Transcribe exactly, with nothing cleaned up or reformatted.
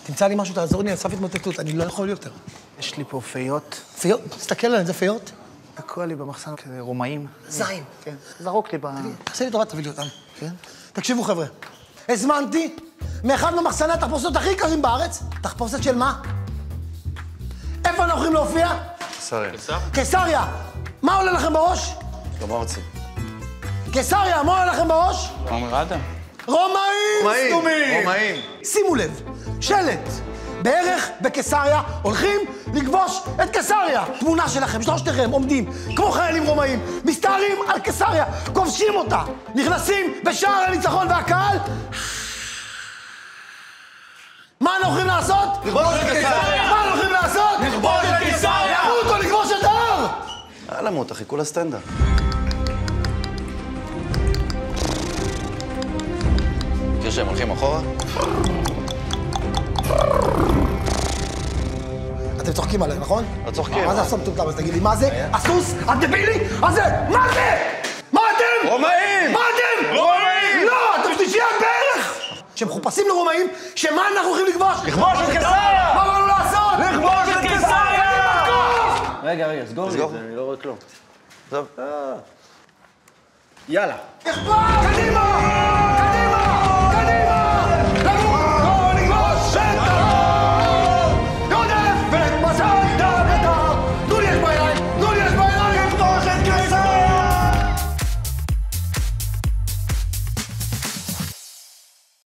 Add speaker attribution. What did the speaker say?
Speaker 1: תמצא לי משהו, תעזור לי, על סף התמוטטות, אני לא יכול יותר.
Speaker 2: יש לי פה פיות.
Speaker 1: פיות? תסתכל עליהן, זה פיות?
Speaker 2: תקוע לי במחסן כזה רומאים.
Speaker 1: זין.
Speaker 2: כן. זרוק לי ב...
Speaker 1: תעשה לי טובה, תביא לי אותם.
Speaker 2: כן?
Speaker 1: תקשיבו, חבר'ה. הזמנתי מאחד מהמחסני התחפושות הכי יקרים בארץ. תחפושת של מה? איפה אנחנו הולכים להופיע?
Speaker 3: קיסריה.
Speaker 1: קיסריה. מה עולה לכם בראש?
Speaker 3: שלמה ארצי.
Speaker 1: קיסריה, מה עולה לכם בראש?
Speaker 3: עומר אדם.
Speaker 1: רומאים סתומים!
Speaker 3: רומאים.
Speaker 1: שימו לב, שלט. בערך בקיסריה הולכים לכבוש את קיסריה. תמונה שלכם, שלושתכם עומדים כמו חיילים רומאים, מסתערים על קיסריה, כובשים אותה, נכנסים בשער הניצחון והקהל. מה אנחנו הולכים לעשות?
Speaker 3: לכבוש את קיסריה!
Speaker 1: מה אנחנו הולכים לעשות?
Speaker 3: לכבוש את קיסריה!
Speaker 1: למות או לכבוש את ההר!
Speaker 3: יאללה מות, אחי, כולה סטנדאפ. מכיר שהם הולכים אחורה?
Speaker 1: אתם צוחקים עליהם, נכון?
Speaker 3: לא צוחקים.
Speaker 1: מה זה הסוף מטומטם? אז תגיד לי, מה זה? הסוס? הדבילי? מה זה? מה זה? מה אתם?
Speaker 3: רומאים!
Speaker 1: מה אתם?
Speaker 3: רומאים!
Speaker 1: לא, אתם שלישיית בערך! שהם מחופשים לרומאים, שמה אנחנו הולכים לכבוש?
Speaker 3: לכבוש את קיסריה!
Speaker 1: מה באנו לעשות?
Speaker 3: לכבוש את קיסריה!
Speaker 4: רגע, רגע, סגור לי את זה, אני לא רואה כלום.
Speaker 3: טוב.
Speaker 4: יאללה.
Speaker 1: נכבוש! קדימה!